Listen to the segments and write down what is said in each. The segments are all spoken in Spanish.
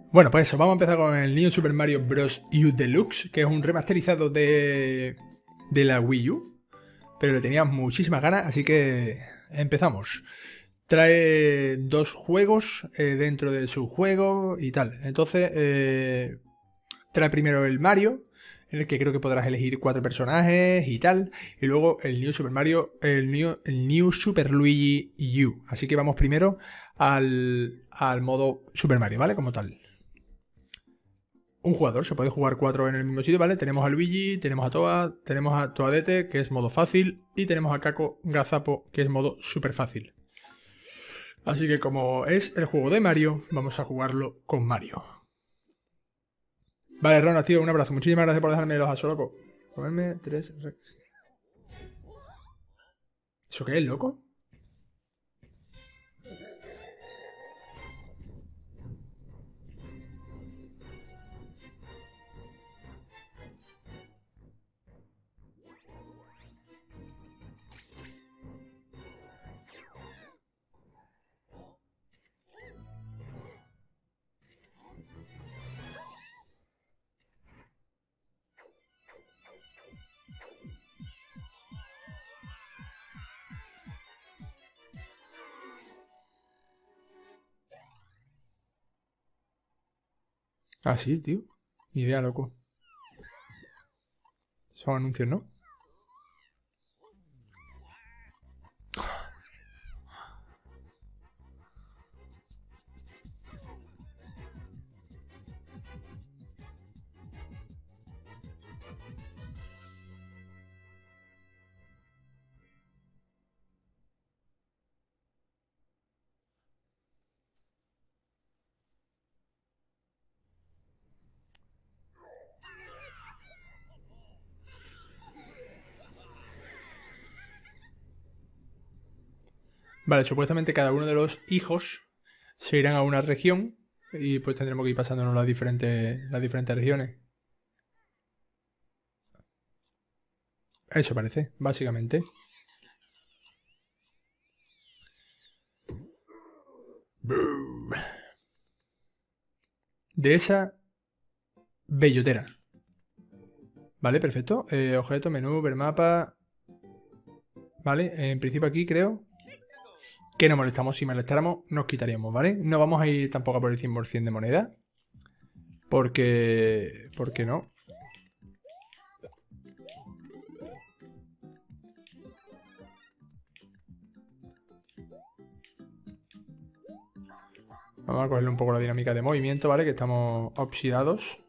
Bueno, pues eso, vamos a empezar con el New Super Mario Bros. U Deluxe, que es un remasterizado de la Wii U, pero le tenía muchísimas ganas, así que empezamos. Trae dos juegos dentro de su juego y tal. Entonces, trae primero el Mario, en el que creo que podrás elegir 4 personajes y tal. Y luego el New Super Mario, el New Super Luigi U. Así que vamos primero al modo Super Mario, ¿vale? Como tal. Un jugador, se puede jugar 4 en el mismo sitio, ¿vale? Tenemos a Luigi, tenemos a Toad, tenemos a Toadette, que es modo fácil, y tenemos a Caco Gazapo, que es modo super fácil. Así que como es el juego de Mario, vamos a jugarlo con Mario. Vale, Ronald, tío, un abrazo. Muchísimas gracias por dejarme los asos, loco. Comerme 3... ¿Eso qué es, loco? Ah, sí, tío. Ni idea, loco. Son anuncios, ¿no? Vale, supuestamente cada uno de los hijos se irán a una región y pues tendremos que ir pasándonos las diferentes regiones. Eso parece, básicamente. De esa bellotera. Vale, perfecto. Objeto, menú, ver mapa. Vale, en principio aquí creo que no molestamos. Si molestáramos, nos quitaríamos, ¿vale? No vamos a ir tampoco a por el 100% de moneda. Porque no. Vamos a cogerle un poco la dinámica de movimiento, ¿vale? Que estamos oxidados.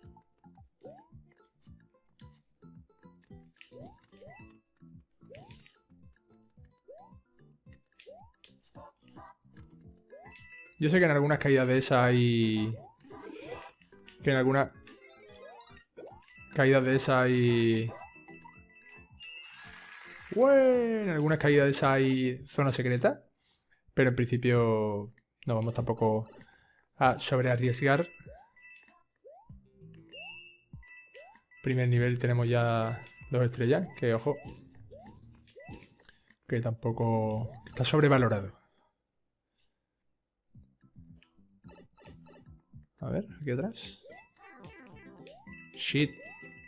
Yo sé que en algunas caídas de esas hay... Que en algunas caídas de esas hay... En algunas caídas de esas hay zona secreta. Pero en principio no vamos tampoco a sobrearriesgar. Primer nivel tenemos ya 2 estrellas. Que ojo. Que tampoco... Está sobrevalorado. A ver, aquí atrás. Shit.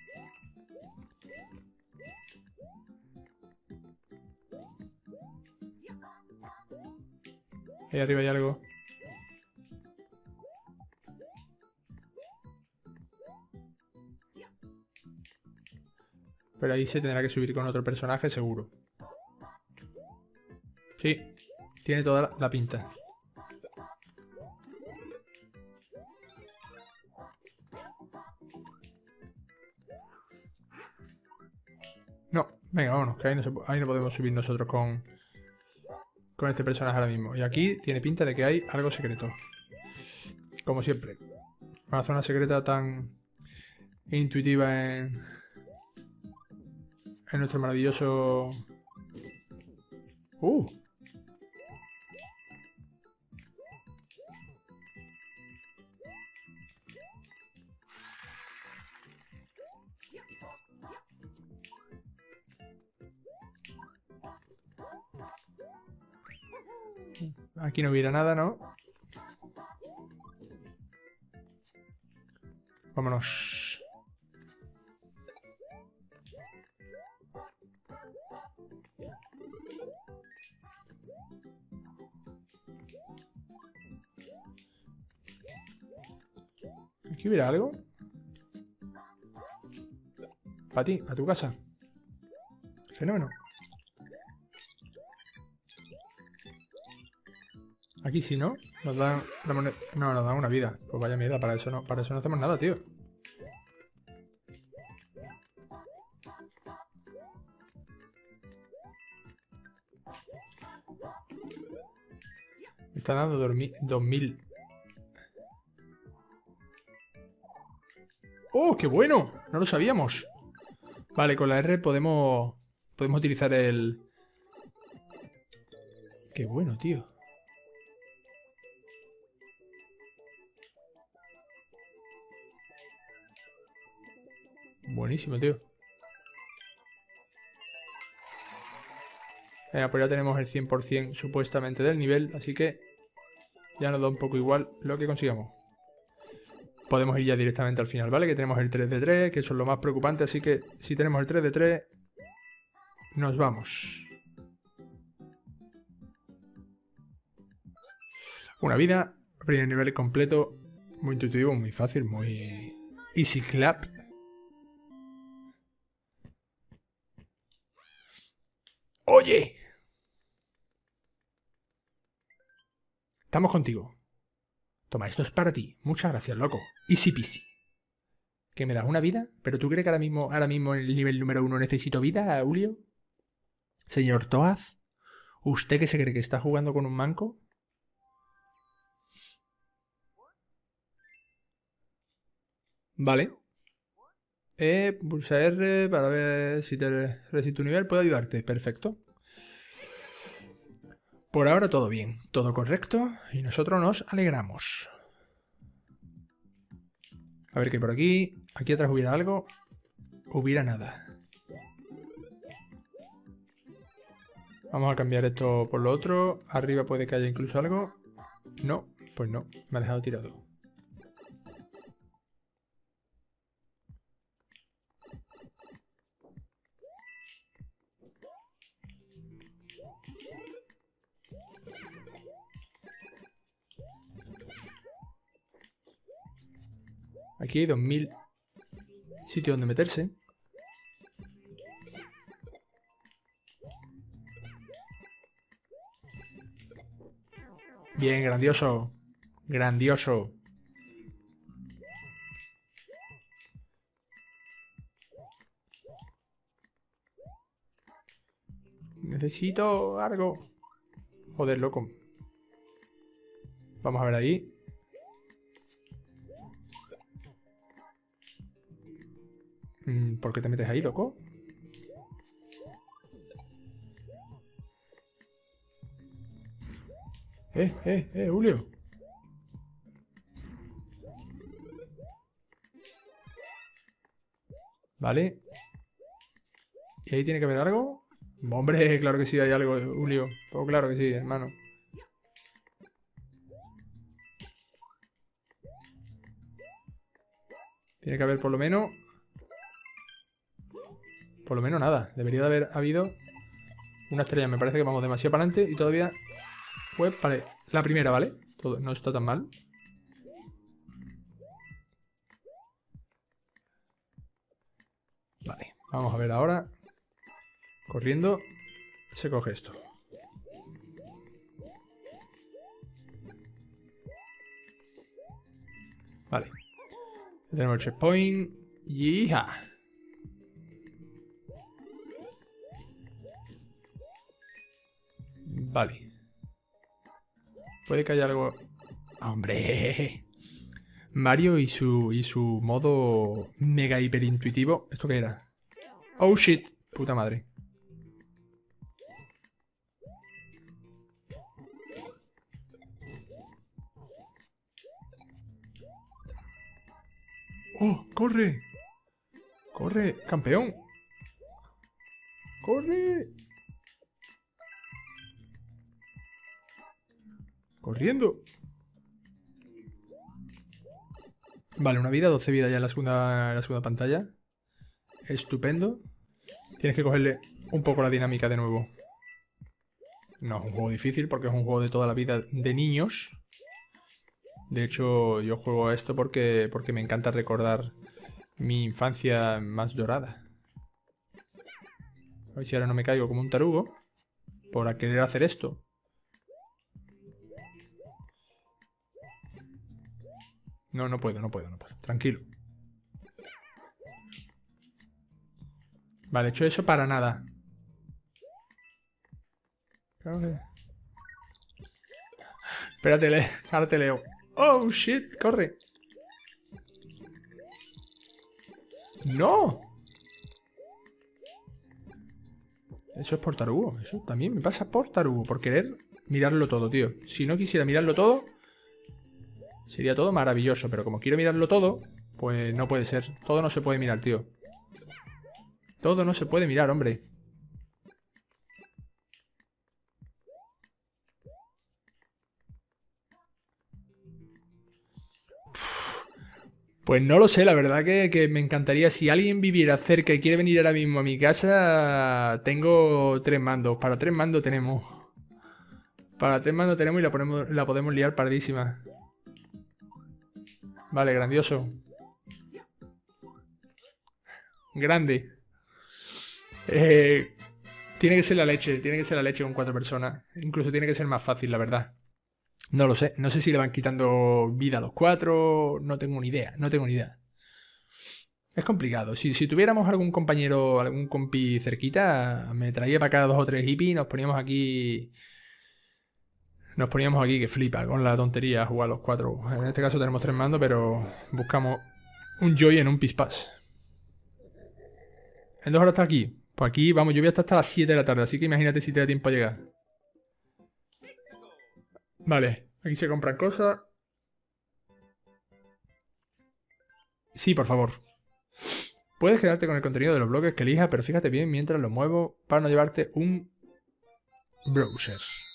Ahí arriba hay algo. Pero ahí se tendrá que subir con otro personaje seguro. Sí, tiene toda la pinta. No, venga, vámonos, que ahí no podemos subir nosotros con este personaje ahora mismo. Y aquí tiene pinta de que hay algo secreto. Como siempre. Una zona secreta tan intuitiva en nuestro maravilloso... ¡Uh! Aquí no hubiera nada, ¿no? Vámonos. ¿Aquí hubiera algo? Para ti, a tu casa. Fenómeno. Aquí sí, ¿no? Nos dan la moneda. No, nos dan una vida. Pues vaya mierda, para eso no hacemos nada, tío. Me está dando 2000. ¡Oh, qué bueno! No lo sabíamos. Vale, con la R podemos utilizar el... Qué bueno, tío. Buenísimo, tío. Pues ya tenemos el 100% supuestamente del nivel, así que ya nos da un poco igual lo que consigamos. Podemos ir ya directamente al final, ¿vale? Que tenemos el 3 de 3, que eso es lo más preocupante, así que si tenemos el 3 de 3, nos vamos. Una vida, primer nivel completo, muy intuitivo, muy fácil, muy easy clap. ¡Oye! Estamos contigo. Toma, esto es para ti. Muchas gracias, loco. Easy peasy. ¿Que me das una vida? ¿Pero tú crees que ahora mismo en el nivel número 1 necesito vida, Julio? Señor Toad, ¿usted que se cree que está jugando con un manco? Vale. Pulsa R para ver si tu nivel puede ayudarte. Perfecto. Por ahora todo bien, todo correcto y nosotros nos alegramos. A ver qué hay por aquí. Aquí atrás hubiera algo. Hubiera nada. Vamos a cambiar esto por lo otro. Arriba puede que haya incluso algo. No, pues no, me ha dejado tirado. Aquí hay 2000 sitios donde meterse. Bien, grandioso. Grandioso. Necesito algo. Joder, loco. Vamos a ver ahí. ¿Por qué te metes ahí, loco? Julio. Vale. ¿Y ahí tiene que haber algo? Hombre, claro que sí hay algo, Julio. Pues claro que sí, hermano. Tiene que haber por lo menos... Por lo menos nada. Debería de haber habido una estrella. Me parece que vamos demasiado para adelante y todavía... Pues vale, la primera, ¿vale? Todo no está tan mal. Vale, vamos a ver ahora. Corriendo. Se coge esto. Vale. Tenemos el checkpoint. ¡Yija! Vale. Puede que haya algo... ¡Hombre! Mario y su modo mega hiper intuitivo. ¿Esto qué era? ¡Oh, shit! Puta madre. ¡Oh! ¡Corre! ¡Corre! ¡Campeón! ¡Corre! ¡Corriendo! Vale, una vida, 12 vidas ya en la segunda pantalla. Estupendo. Tienes que cogerle un poco la dinámica de nuevo. No es un juego difícil porque es un juego de toda la vida de niños. De hecho, yo juego a esto porque me encanta recordar mi infancia más dorada. A ver si ahora no me caigo como un tarugo por querer hacer esto. No, no puedo. Tranquilo. Vale, he hecho eso para nada. Claro que... Espérate, ahora te leo. Oh, shit, corre. ¡No! Eso es por tarugo. Eso también me pasa por tarugo. Por querer mirarlo todo, tío. Si no quisiera mirarlo todo, sería todo maravilloso. Pero como quiero mirarlo todo, pues no puede ser. Todo no se puede mirar, tío. Todo no se puede mirar, hombre. Pues no lo sé, la verdad que me encantaría. Si alguien viviera cerca y quiere venir ahora mismo a mi casa, tengo 3 mandos. Para 3 mandos tenemos. Para 3 mandos tenemos y la podemos liar pardísima. Vale, grandioso. Grande. Tiene que ser la leche con 4 personas. Incluso tiene que ser más fácil, la verdad. No lo sé, no sé si le van quitando vida a los 4, no tengo ni idea. Es complicado. Si tuviéramos algún compañero, algún compi cerquita, me traía para acá 2 o 3 hippies y nos poníamos aquí... que flipa con la tontería jugar a los 4. En este caso tenemos 3 mandos, pero buscamos un Joy en un Pispas. ¿En 2 horas está aquí? Pues aquí, vamos, yo voy a estar hasta las 7 de la tarde, así que imagínate si te da tiempo a llegar. Vale, aquí se compran cosas. Sí, por favor. Puedes quedarte con el contenido de los bloques que elijas, pero fíjate bien mientras lo muevo para no llevarte un browser.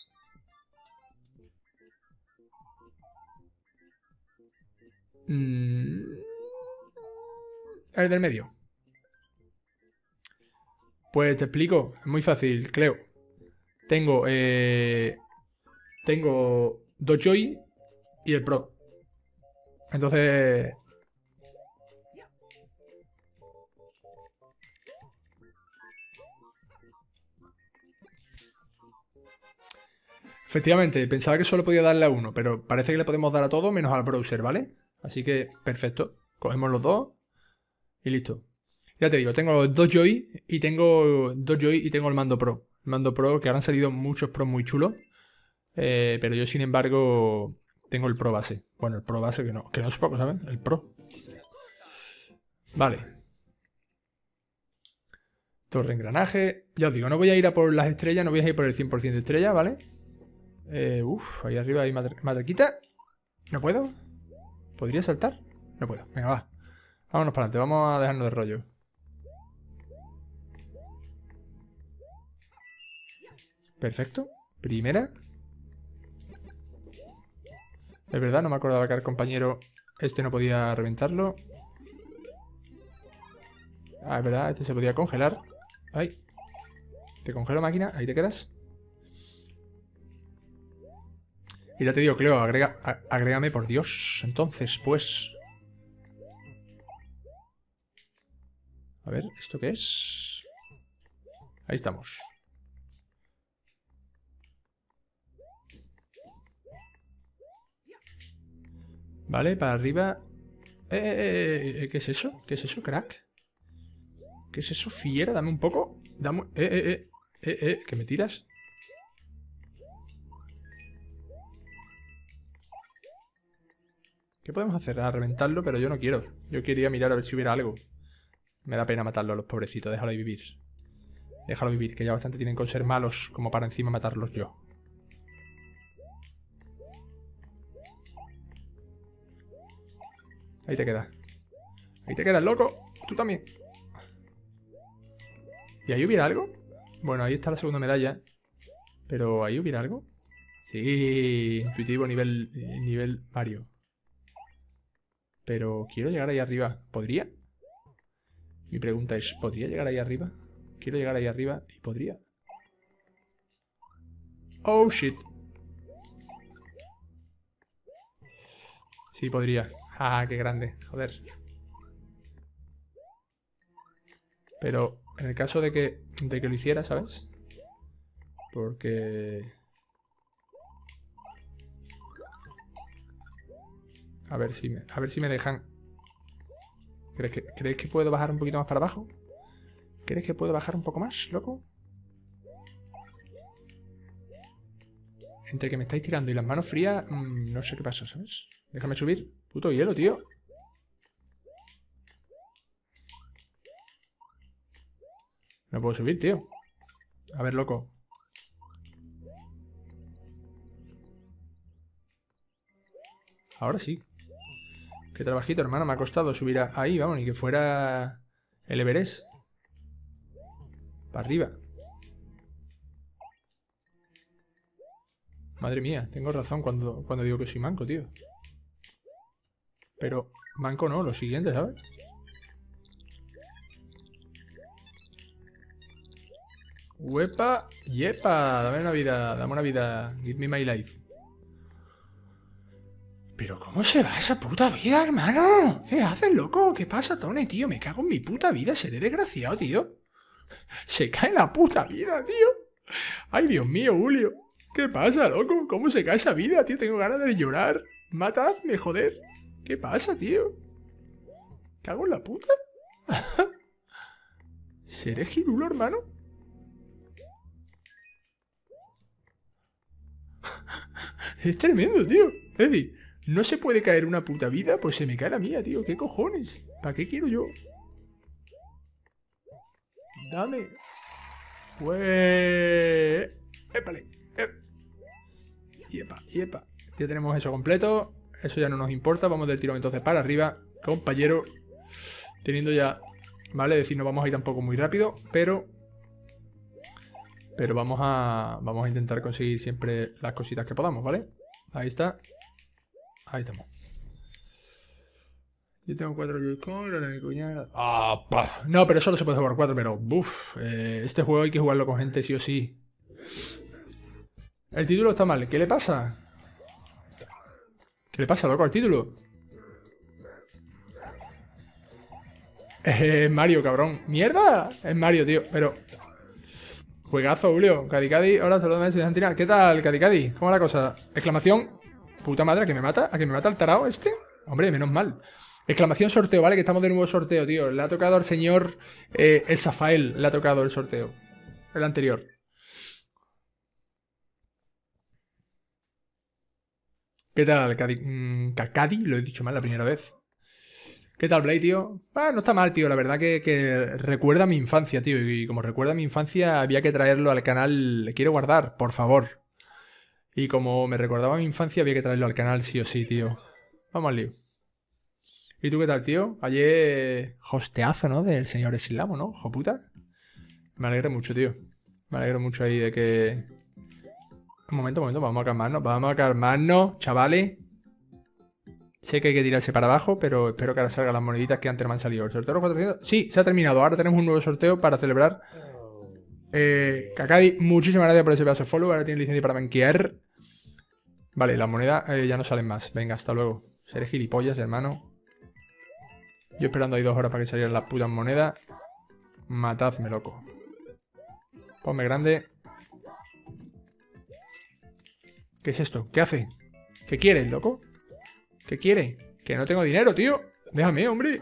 El del medio. Pues te explico, es muy fácil, Cleo. Tengo 2 Joy y el Pro. Entonces... Efectivamente, pensaba que solo podía darle a uno, pero parece que le podemos dar a todo menos al browser, ¿vale? Así que, perfecto. Cogemos los dos y listo. Ya te digo, tengo los 2 Joy y tengo el mando Pro. El mando Pro, que ahora han salido muchos Pros muy chulos. Pero yo, sin embargo, tengo el Pro base. Bueno, el Pro base que no es poco, ¿sabes? El Pro. Vale. Torre engranaje. Ya os digo, no voy a ir a por las estrellas, no voy a ir por el 100% de estrellas, ¿vale? Ahí arriba hay matraquita. ¿No puedo? ¿Podría saltar? No puedo. Venga, va. Vámonos para adelante, vamos a dejarnos de rollo. Perfecto. Primera. Es verdad, no me acordaba que el compañero este no podía reventarlo. Ah, es verdad, este se podía congelar. Ahí. Te congelo, máquina. Ahí te quedas. Y ya te digo, Cleo, agrégame por Dios. Entonces, pues... A ver, ¿esto qué es? Ahí estamos. Vale, para arriba. ¿Qué es eso? ¿Qué es eso, crack? ¿Qué es eso, fiera? Dame un poco. Dame... ¿que me tiras? ¿Qué podemos hacer? A reventarlo, pero yo no quiero. Yo quería mirar a ver si hubiera algo. Me da pena matarlo a los pobrecitos. Déjalo vivir. Déjalo vivir, que ya bastante tienen con ser malos como para encima matarlos yo. Ahí te quedas. Ahí te quedas, loco. Tú también. ¿Y ahí hubiera algo? Bueno, ahí está la segunda medalla. Pero ¿ahí hubiera algo? Sí, intuitivo nivel Mario. Pero quiero llegar ahí arriba. ¿Podría? Mi pregunta es, ¿podría llegar ahí arriba? Quiero llegar ahí arriba y podría. Oh, shit. Sí, podría. Ah, qué grande. Joder. Pero en el caso de que lo hiciera, ¿sabes? Porque... A ver si me dejan... ¿Crees que puedo bajar un poquito más para abajo? ¿Crees que puedo bajar un poco más, loco? Entre que me estáis tirando y las manos frías, no sé qué pasa, ¿sabes? Déjame subir. Puto hielo, tío. No puedo subir, tío. A ver, loco. Ahora sí. Qué trabajito, hermano. Me ha costado subir ahí, vamos. Ni que fuera el Everest. Para arriba. Madre mía, tengo razón cuando digo que soy manco, tío. Pero manco no, lo siguiente, ¿sabes? ¡Uepa! ¡Yepa! Dame una vida, dame una vida. Give me my life. ¿Pero cómo se va esa puta vida, hermano? ¿Qué haces, loco? ¿Qué pasa, Tony, tío? Me cago en mi puta vida, seré desgraciado, tío. Se cae la puta vida, tío. Ay, Dios mío, Julio. ¿Qué pasa, loco? ¿Cómo se cae esa vida, tío? Tengo ganas de llorar. Matadme, joder. ¿Qué pasa, tío? ¿Cago en la puta? ¿Seré girulo, hermano? Es tremendo, tío. Es decir, no se puede caer una puta vida, pues se me cae la mía, tío. ¿Qué cojones? ¿Para qué quiero yo? Dame. Pues... ¡Épale! Yepa, yepa. Ya tenemos eso completo. Eso ya no nos importa. Vamos del tirón entonces para arriba, compañero. Teniendo ya... Vale, es decir, no vamos a ir tampoco muy rápido, pero vamos a intentar conseguir siempre las cositas que podamos, ¿vale? Ahí está. Ahí estamos. Yo tengo 4 Joy-Con, la de mi cuñada... ¡Ah! ¡Pah! No, pero solo se puede jugar 4, pero... ¡Buf! Este juego hay que jugarlo con gente sí o sí. El título está mal. ¿Qué le pasa? ¿Qué le pasa, loco, al título? Es Mario, cabrón. ¡Mierda! Es Mario, tío, pero... Juegazo, Julio. Cadicadi, hola, saludos, Argentina. ¿Qué tal, Cadicadi? ¿Cómo va la cosa? Exclamación. Puta madre, ¿a que me mata? ¿A que me mata el tarao este? Hombre, menos mal. Exclamación sorteo, ¿vale? Que estamos de nuevo sorteo, tío. Le ha tocado al señor el Zafael. Le ha tocado el sorteo. El anterior. ¿Qué tal, Cadi? Lo he dicho mal la primera vez. ¿Qué tal, Blade, tío? Ah, no está mal, tío. La verdad que recuerda mi infancia, tío. Y como recuerda mi infancia, había que traerlo al canal. Le quiero guardar, por favor. Y como me recordaba mi infancia, había que traerlo al canal sí o sí, tío. Vamos al lío. ¿Y tú qué tal, tío? Ayer hosteazo, ¿no? Del señor Islamo, ¿no? Joputa. Me alegro mucho, tío. Me alegro mucho ahí de que... Un momento. Vamos a calmarnos. Vamos a calmarnos, chavales. Sé que hay que tirarse para abajo, pero espero que ahora salgan las moneditas que antes me han salido. ¿El sorteo de los 400? Sí, se ha terminado. Ahora tenemos un nuevo sorteo para celebrar. Kakadi, muchísimas gracias por ese pedazo de follow. Ahora tiene licencia para banquear. Vale, las monedas ya no salen más. Venga, hasta luego. Seré gilipollas, hermano. Yo esperando ahí 2 horas para que salieran las putas monedas. Matadme, loco. Ponme grande. ¿Qué es esto? ¿Qué hace? ¿Qué quieres, loco? ¿Qué quiere? Que no tengo dinero, tío. Déjame, hombre.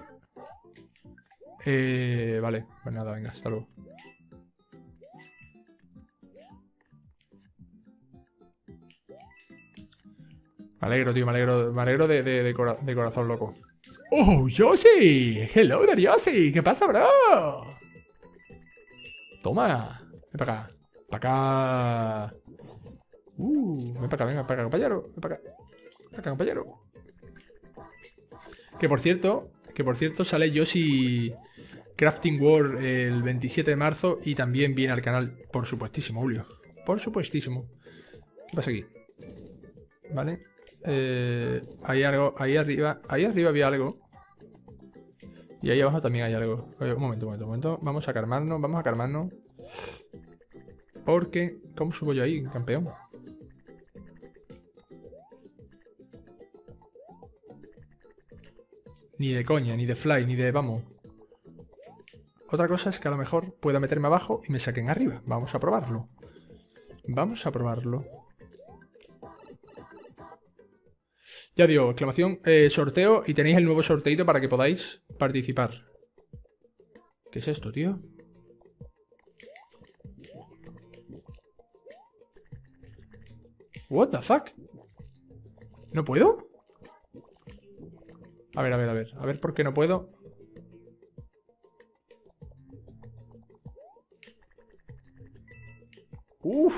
Vale, pues nada, venga, hasta luego. Me alegro, tío, me alegro de corazón, loco. ¡Oh, Yoshi! ¡Hello, Yoshi! ¿Qué pasa, bro? Toma. Ven para acá. Para acá. Ven para acá, venga, para acá, compañero. Ven para acá. Ven acá, compañero. Que por cierto, sale Yoshi Crafting World el 27 de marzo y también viene al canal, por supuestísimo, Julio. Por supuestísimo. ¿Qué pasa aquí? Vale. Hay algo, ahí arriba había algo. Y ahí abajo también hay algo. Oye, un momento. Vamos a calmarnos. Porque... ¿Cómo subo yo ahí, campeón? Ni de coña, ni de fly, ni de... Vamos. Otra cosa es que a lo mejor pueda meterme abajo y me saquen arriba. Vamos a probarlo. Ya digo, exclamación, sorteo, y tenéis el nuevo sorteito para que podáis participar. ¿Qué es esto, tío? What the fuck? ¿No puedo? A ver por qué no puedo. Uf.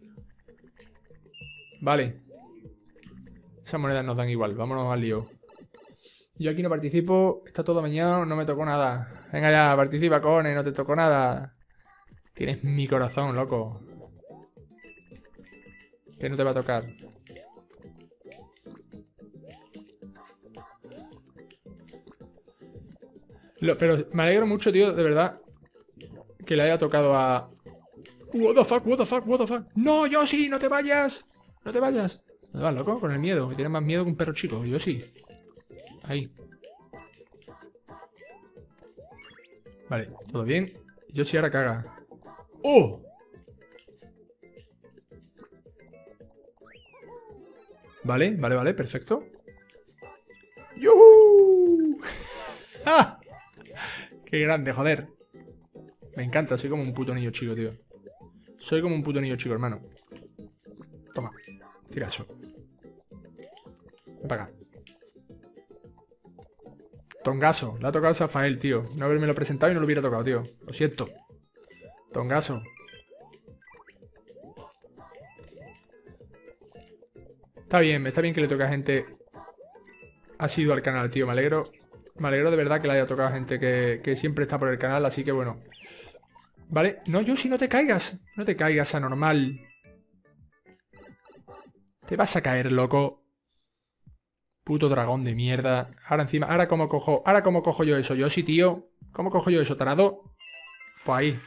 Vale. Esas monedas nos dan igual, vámonos al lío. Yo aquí no participo, está todo amañado, no me tocó nada. Venga ya, participa, Cone, no te tocó nada. Tienes mi corazón, loco. Que no te va a tocar. Pero me alegro mucho, tío, de verdad, que le haya tocado a... What the fuck. No, Yoshi, no te vayas. No te vayas. ¿Dónde vas, loco? Con el miedo. Me tienes más miedo que un perro chico. Yoshi. Ahí. Vale, todo bien. Yoshi ahora caga. ¡Oh! Vale, perfecto. ¡Yuhu! ¡Ah! ¡Qué grande, joder! Me encanta, soy como un puto niño chico, tío. Soy como un puto niño chico, hermano. Toma, tira eso. Ven para acá. Tongazo, le ha tocado a Zafael, tío. No haberme lo presentado y no lo hubiera tocado, tío. Lo siento. Tongazo. Está bien que le toque a gente asiduo al canal, tío. Me alegro de verdad que le haya tocado a gente que siempre está por el canal, así que bueno. Vale, no, Yoshi, no te caigas. No te caigas, anormal. Te vas a caer, loco. Puto dragón de mierda. Ahora encima, ahora cómo cojo yo eso, Yoshi, tío. ¿Cómo cojo yo eso, tarado? Pues ahí.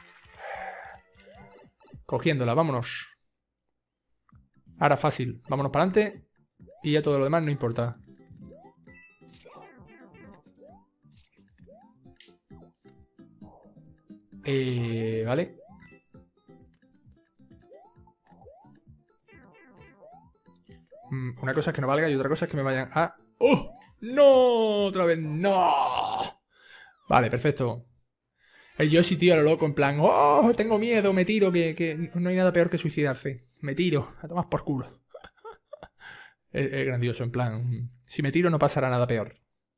Cogiéndola, vámonos. Ahora fácil, vámonos para adelante. Y ya todo lo demás no importa. Vale. Una cosa es que no valga y otra cosa es que me vayan a... ¡Oh! ¡No! ¡Otra vez! ¡No! Vale, perfecto. El Yoshi, tío, a lo loco, en plan... ¡Oh! Tengo miedo, me tiro, que no hay nada peor que suicidarse. Me tiro, a tomar por culo. Es grandioso, en plan... Si me tiro no pasará nada peor.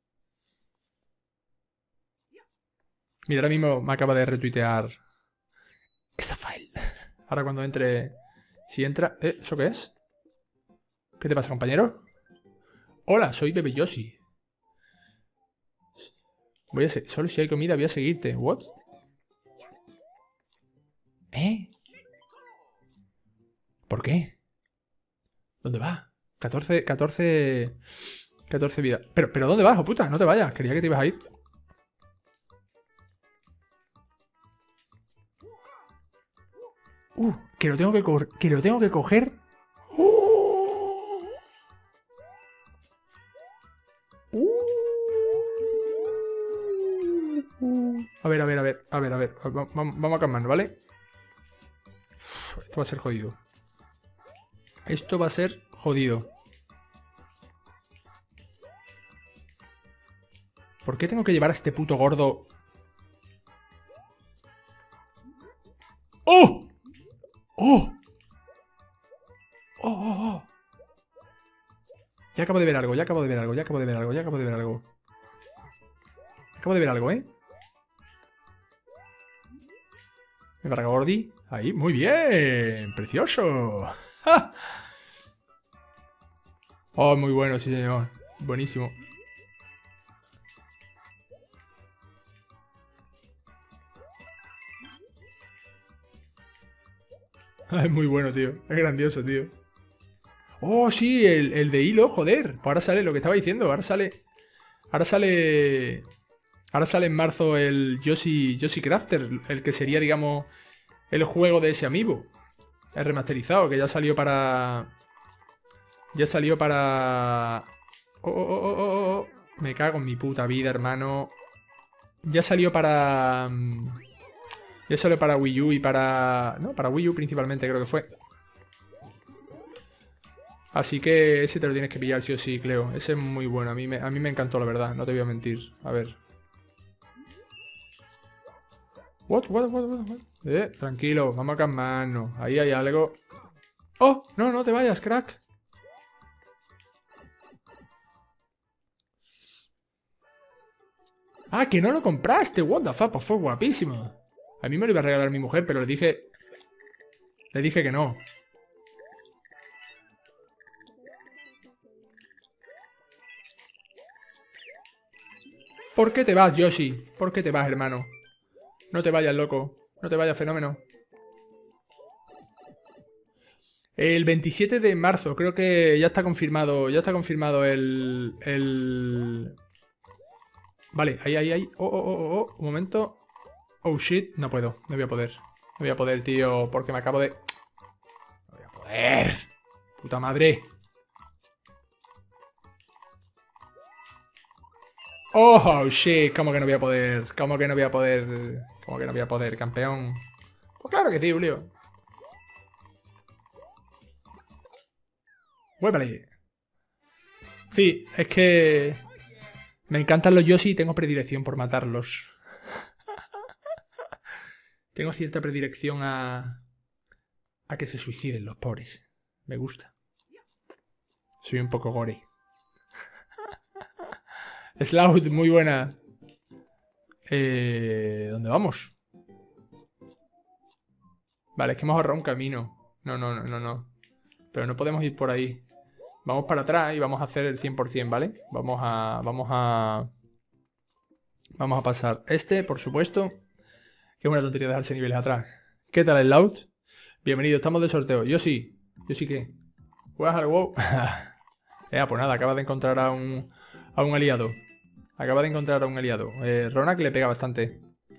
Mira, ahora mismo me acaba de retuitear... Zafael. Ahora cuando entre... Si entra... ¿Eso qué es? ¿Qué te pasa, compañero? Hola, soy Bebe Yoshi. Solo si hay comida voy a seguirte. ¿What? ¿Por qué? ¿Dónde va? 14 vidas. Pero ¿dónde vas, oh puta? No te vayas. Quería que te ibas a ir. Que lo tengo que coger. A ver. Vamos a calmarnos, ¿vale? Esto va a ser jodido. ¿Por qué tengo que llevar a este puto gordo? ¡Oh! ¡Oh! ¡Oh! Ya acabo de ver algo, Acabo de ver algo, ¿eh? Me carga Gordy. Ahí, muy bien. Precioso. ¡Ja! Oh, muy bueno, sí, señor. Buenísimo. Es muy bueno, tío. Es grandioso, tío. Oh, sí, el de hilo, joder. Pues ahora sale lo que estaba diciendo. Ahora sale... Ahora sale... Ahora sale en marzo el Yoshi Crafter. El que sería, digamos, el juego de ese amiibo. El remasterizado, que ya salió para... Ya salió para... Oh, oh, oh, oh, oh, oh. Me cago en mi puta vida, hermano. Ya salió para... Ya salió para Wii U y para... No, para Wii U principalmente creo que fue. Así que ese te lo tienes que pillar sí o sí, Cleo. Ese es muy bueno. A mí me encantó, la verdad. No te voy a mentir. A ver. What? Tranquilo. Vamos a calmarnos. Ahí hay algo. ¡Oh! No, no te vayas, crack. Ah, que no lo compraste. What the fuck, pues fue guapísimo. A mí me lo iba a regalar mi mujer, pero le dije que no. ¿Por qué te vas, Yoshi? ¿Por qué te vas, hermano? No te vayas, loco. No te vayas, fenómeno. El 27 de marzo, creo que ya está confirmado. Ya está confirmado el... Vale, ahí. Oh. Un momento. Oh, shit. No puedo. No voy a poder. No voy a poder, tío. Porque me acabo de... No voy a poder. Puta madre. Oh, shit. ¿Cómo que no voy a poder? ¿Cómo que no voy a poder? ¿Cómo que no voy a poder, campeón? Pues claro que sí, Julio. Huépale. Sí, es que... Me encantan los Yoshi y tengo predilección por matarlos. Tengo cierta predilección a que se suiciden los pobres. Me gusta. Soy un poco gore. Sloud, muy buena. ¿Dónde vamos? Vale, es que hemos ahorrado un camino. No. Pero no podemos ir por ahí. Vamos para atrás y vamos a hacer el 100%, ¿vale? Vamos a pasar este, por supuesto. Qué buena tontería dejarse niveles atrás. ¿Qué tal el Loud? Bienvenido, estamos de sorteo. Yo sí que. ¿Juegas al WoW? Pues nada, acaba de encontrar a un aliado. Ronak le pega bastante.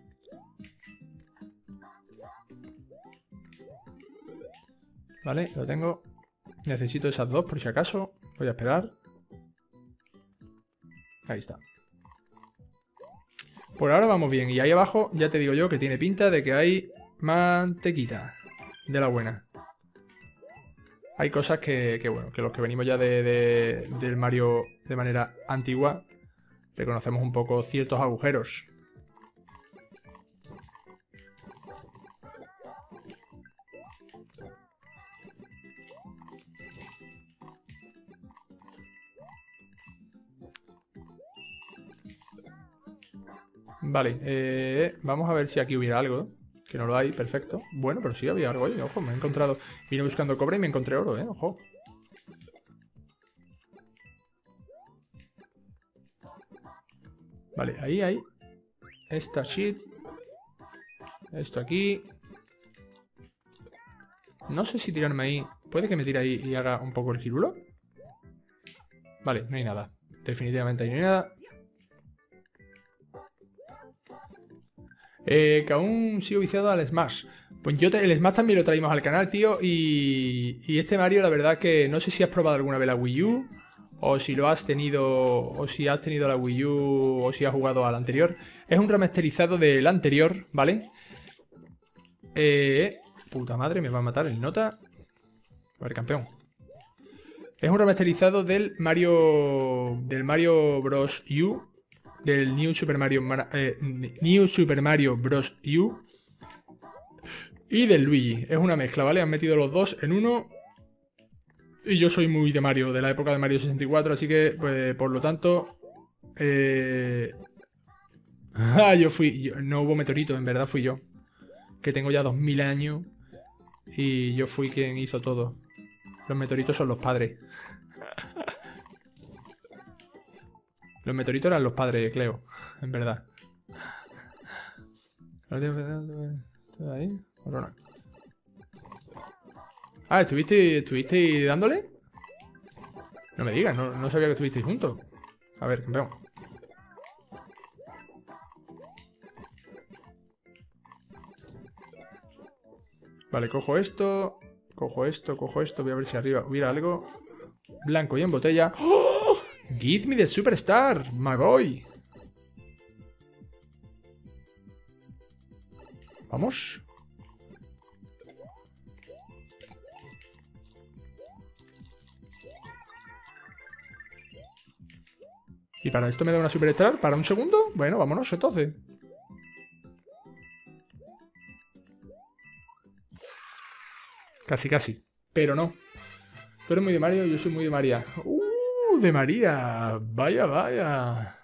Vale, lo tengo. Necesito esas dos por si acaso. Voy a esperar. Ahí está. Por ahora vamos bien. Y ahí abajo ya te digo yo que tiene pinta de que hay mantequita. De la buena. Hay cosas que bueno, que los que venimos ya del Mario de manera antigua reconocemos un poco ciertos agujeros. Vale, vamos a ver si aquí hubiera algo. Que no lo hay, perfecto. Bueno, pero sí había algo ahí, ojo, me he encontrado... Vine buscando cobre y me encontré oro, ojo. Vale, ahí hay. Esta shit. Esto aquí. No sé si tirarme ahí. ¿Puede que me tire ahí y haga un poco el girulo? Vale, no hay nada. Definitivamente ahí no hay nada. Que aún sigo viciado al Smash. Pues el Smash también lo traímos al canal, tío. Y este Mario, la verdad que no sé si has probado alguna vez la Wii U. O si lo has tenido. O si has tenido la Wii U. O si has jugado al anterior. Es un remasterizado del anterior, ¿vale? Puta madre, me va a matar el nota. A ver, campeón. Es un remasterizado del Mario. Del Mario Bros. U. Del New Super Mario Bros. U. Y del Luigi. Es una mezcla, ¿vale? Han metido los dos en uno. Y yo soy muy de Mario, de la época de Mario 64, así que, pues, por lo tanto... no hubo meteorito, en verdad fui yo. Que tengo ya 2000 años. Y yo fui quien hizo todo. Los meteoritos son los padres. Los meteoritos eran los padres, Cleo. En verdad. ¿Estuviste dándole? No me digas, no sabía que estuvisteis juntos. A ver, campeón. Vale, cojo esto. Cojo esto, cojo esto. Voy a ver si arriba hubiera algo. Blanco y en botella. ¡Oh! Give me the superstar, my boy. Vamos. ¿Y para esto me da una superstar? ¿Para un segundo? Bueno, vámonos entonces. Casi, casi. Pero no. Tú eres muy de Mario, yo soy muy de María. De María. Vaya, vaya.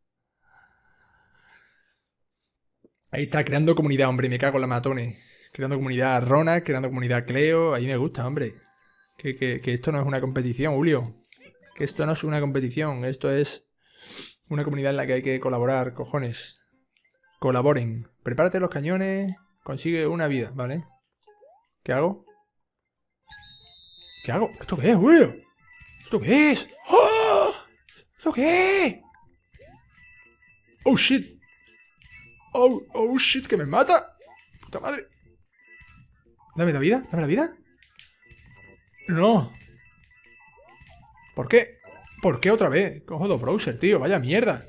Ahí está, creando comunidad, hombre. Me cago en la matone. Creando comunidad Rona, creando comunidad Cleo. Ahí me gusta, hombre. Que esto no es una competición, Julio. Que esto no es una competición. Esto es una comunidad en la que hay que colaborar, cojones. Colaboren. Prepárate los cañones. Consigue una vida, ¿vale? ¿Qué hago? ¿Qué hago? ¿Esto qué es, Julio? ¿Esto qué es? ¡Oh! ¿Esto qué es? ¡Oh, shit! ¡Oh, shit! ¡Que me mata! ¡Puta madre! Dame la vida, dame la vida. No. ¿Por qué? ¿Por qué otra vez? Cojo dos browsers, tío. Vaya mierda.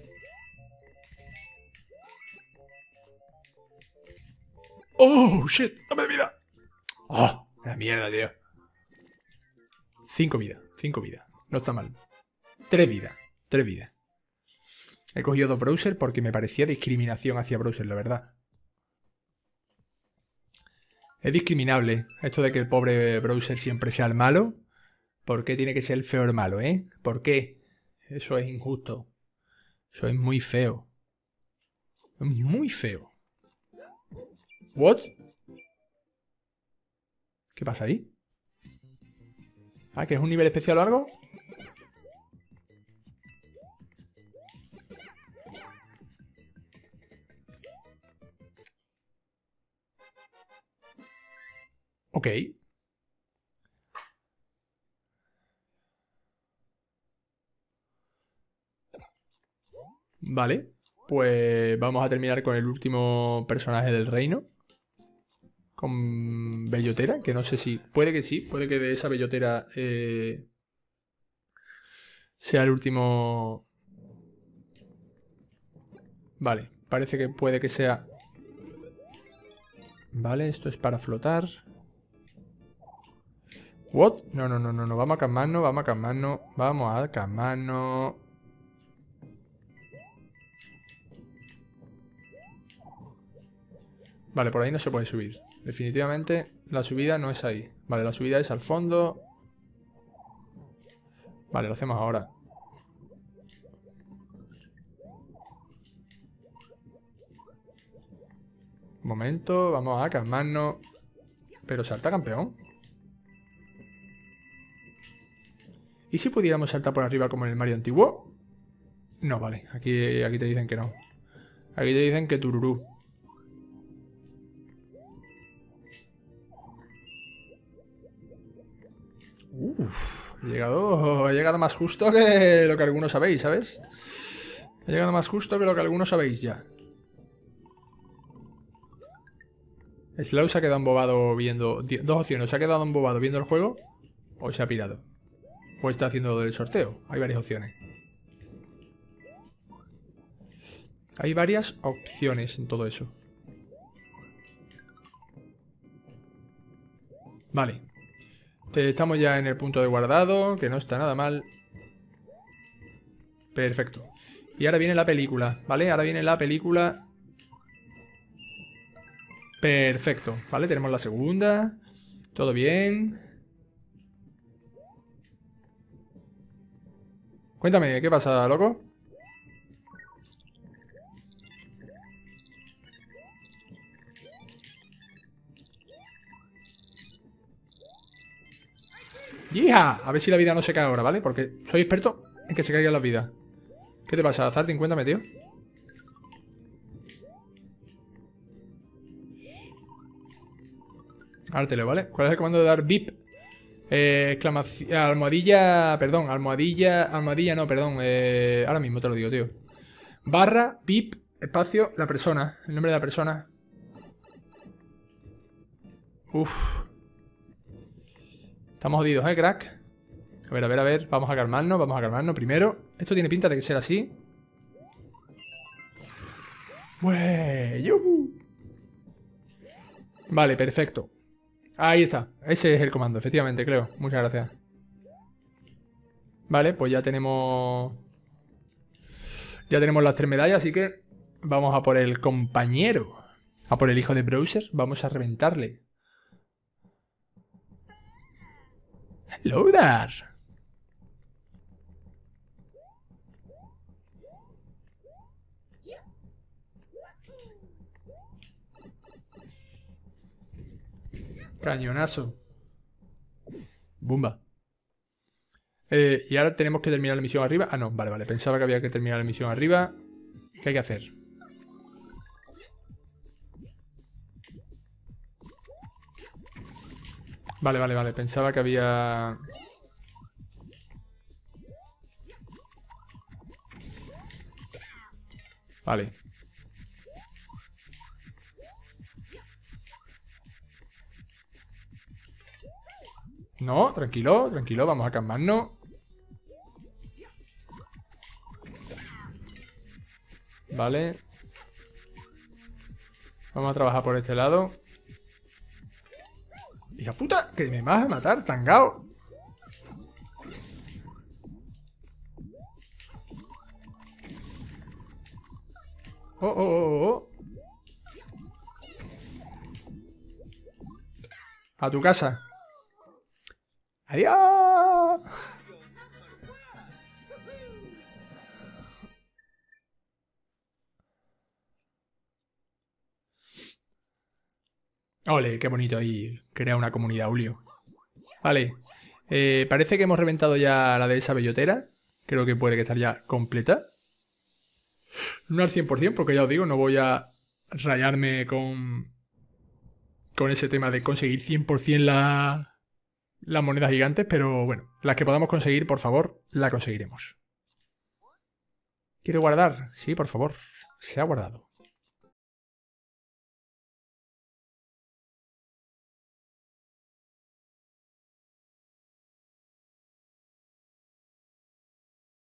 ¡Oh, shit! ¡Dame vida! ¡Oh! La mierda, tío. 5 vidas. 5 vidas. No está mal. 3 vidas. 3 vidas. He cogido dos browsers porque me parecía discriminación hacia browsers, la verdad. Es discriminable esto de que el pobre browser siempre sea el malo. ¿Por qué tiene que ser el feo el malo, eh? ¿Por qué? Eso es injusto. Eso es muy feo. Es muy feo. ¿What? ¿Qué pasa ahí? Ah, ¿que es un nivel especial o algo? Ok. Vale. Pues vamos a terminar con el último personaje del reino. Con Bellotera, que no sé si... Puede que sí, puede que de esa Bellotera sea el último... Vale, parece que puede que sea... Vale, esto es para flotar. ¿What? No, vamos a calmarnos, vamos a calmarnos. Vamos a calmarnos. Vale, por ahí no se puede subir. Definitivamente la subida no es ahí. Vale, la subida es al fondo. Vale, lo hacemos ahora. Un momento, vamos a calmarnos. Pero salta, campeón. ¿Y si pudiéramos saltar por arriba como en el Mario antiguo? No, vale, aquí te dicen que no. Aquí te dicen que tururú. Uff, he llegado más justo que lo que algunos sabéis, ¿sabes? He llegado más justo que lo que algunos sabéis ya. Slow se ha quedado embobado viendo... Dos opciones, se ha quedado embobado viendo el juego o se ha pirado. O está haciendo el sorteo. Hay varias opciones. Hay varias opciones en todo eso. Vale. Estamos ya en el punto de guardado, que no está nada mal. Perfecto. Y ahora viene la película, ¿vale? Ahora viene la película. Perfecto, ¿vale? Tenemos la segunda. Todo bien. Cuéntame, ¿qué pasa, loco? ¡Yija! A ver si la vida no se cae ahora, ¿vale? Porque soy experto en que se caigan las vidas. ¿Qué te pasa, Zartin? Cuéntame, tío. Ahora te leo, ¿vale? ¿Cuál es el comando de dar VIP? Almohadilla, perdón, almohadilla no, perdón. Ahora mismo te lo digo, tío. Barra, pip, espacio, la persona. El nombre de la persona. Uf. Estamos jodidos, crack. A ver, a ver, a ver. Vamos a calmarnos primero. Esto tiene pinta de que será así. ¡Yuhu! Vale, perfecto. Ahí está. Ese es el comando, efectivamente, creo. Muchas gracias. Vale, pues ya tenemos... Ya tenemos las 3 medallas, así que... Vamos a por el compañero. A por el hijo de Browser. Vamos a reventarle. Hello there. Cañonazo. Bumba. Y ahora tenemos que terminar la misión arriba. Ah, no, vale, vale. Pensaba que había que terminar la misión arriba. ¿Qué hay que hacer? Vale, vale, vale. Pensaba que había... Vale. No, tranquilo, tranquilo. Vamos a calmarnos. Vale. Vamos a trabajar por este lado. ¡Hija puta! ¡Que me vas a matar, tangao! ¡Oh, oh, oh, oh! ¡A tu casa! ¡Adiós! Ole, qué bonito ahí crear una comunidad, Julio. Vale. Parece que hemos reventado ya la de esa bellotera. Creo que puede que estar ya completa. No al 100%, porque ya os digo, no voy a rayarme con ese tema de conseguir 100% las monedas gigantes, pero bueno, las que podamos conseguir, por favor, la conseguiremos. ¿Quiere guardar? Sí, por favor. Se ha guardado.